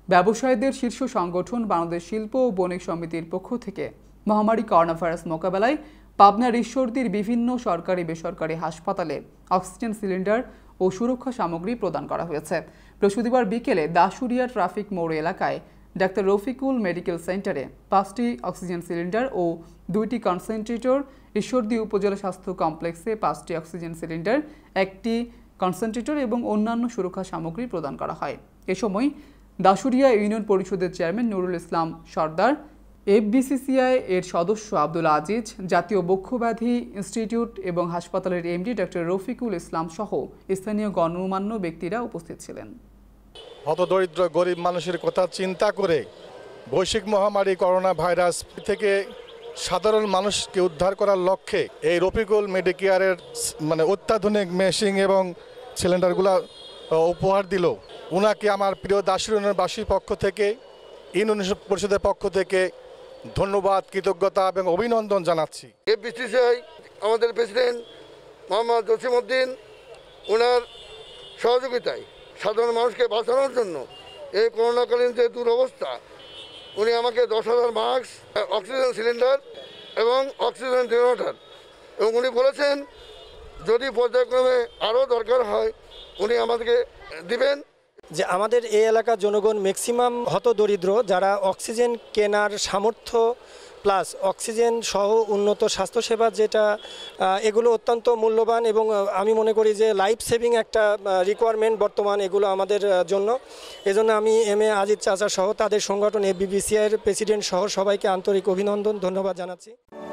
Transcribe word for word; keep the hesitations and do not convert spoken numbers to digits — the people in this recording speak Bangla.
ব্যবসায়ীদের শীর্ষ সংগঠন বাংলাদেশ শিল্প ও বণিক সমিতির পক্ষ থেকে মহামারী করোনাভাইরাস মোকাবেলায় পাবনার ঈশ্বরদীর বিভিন্ন সরকারি বেসরকারি হাসপাতালে অক্সিজেন সিলিন্ডার ও সুরক্ষা সামগ্রী প্রদান করা হয়েছে। বৃহস্পতিবার বিকেলে দাসুরিয়া ট্রাফিক মোড় এলাকায় ডাক্তার রফিকুল মেডিকেল সেন্টারে পাঁচটি অক্সিজেন সিলিন্ডার ও দুইটি কনসেন্ট্রেটর, ঈশ্বরদী উপজেলা স্বাস্থ্য কমপ্লেক্সে পাঁচটি অক্সিজেন সিলিন্ডার, একটি কনসেন্ট্রেটর এবং অন্যান্য সুরক্ষা সামগ্রী প্রদান করা হয়। এ সময় দাসুরিয়া ইউনিয়ন পরিষদের চেয়ারম্যান নুরুল ইসলাম সর্দার, এফবিসিসিআই এর সদস্য আব্দুল আজিজ, জাতীয় বক্ষব্যাধি ইনস্টিটিউট এবং হাসপাতালের এমডি ডাক্তার রফিকুল ইসলাম সহ স্থানীয় গণ্যমান্য ব্যক্তিরা উপস্থিত ছিলেন। হতদরিদ্র গরিব মানুষের কথা চিন্তা করে বৈশ্বিক মহামারী করোনা ভাইরাস থেকে সাধারণ মানুষকে উদ্ধার করার লক্ষ্যে এই রফিকুল মেডিকেয়ারের মানে অত্যাধুনিক মেশিন এবং সিলিন্ডারগুলো উপহার দিল। ওনাকে আমার প্রিয় দাসুরিয়াবাসীর পক্ষ থেকে, ইউনিয়ন পরিষদের পক্ষ থেকে ধন্যবাদ, কৃতজ্ঞতা এবং অভিনন্দন জানাচ্ছি। এফবিসিসিআই আমাদের প্রেসিডেন্ট মোহাম্মদ জসিমউদ্দিন, ওনার সহযোগিতায় সাধারণ মানুষকে বাঁচানোর জন্য এই করোনাকালীন যে দুরবস্থা, উনি আমাকে দশ হাজার মাস্ক, অক্সিজেন সিলিন্ডার এবং অক্সিজেন জেনারেটর, এবং উনি বলেছেন যদি পর্যায়ক্রমে আরও দরকার হয় উনি আমাদেরকে দিবেন। যে আমাদের এই এলাকার জনগণ ম্যাক্সিমাম হতদরিদ্র, যারা অক্সিজেন কেনার সামর্থ্য প্লাস অক্সিজেন সহ উন্নত স্বাস্থ্যসেবা, যেটা এগুলো অত্যন্ত মূল্যবান এবং আমি মনে করি যে লাইফ সেভিং একটা রিকোয়ারমেন্ট বর্তমান এগুলো আমাদের জন্য। এজন্য আমি এম এ আজিজ চাচা সহ তাদের সংগঠন এফবিসিসিআই এর প্রেসিডেন্ট সহ সবাইকে আন্তরিক অভিনন্দন, ধন্যবাদ জানাচ্ছি।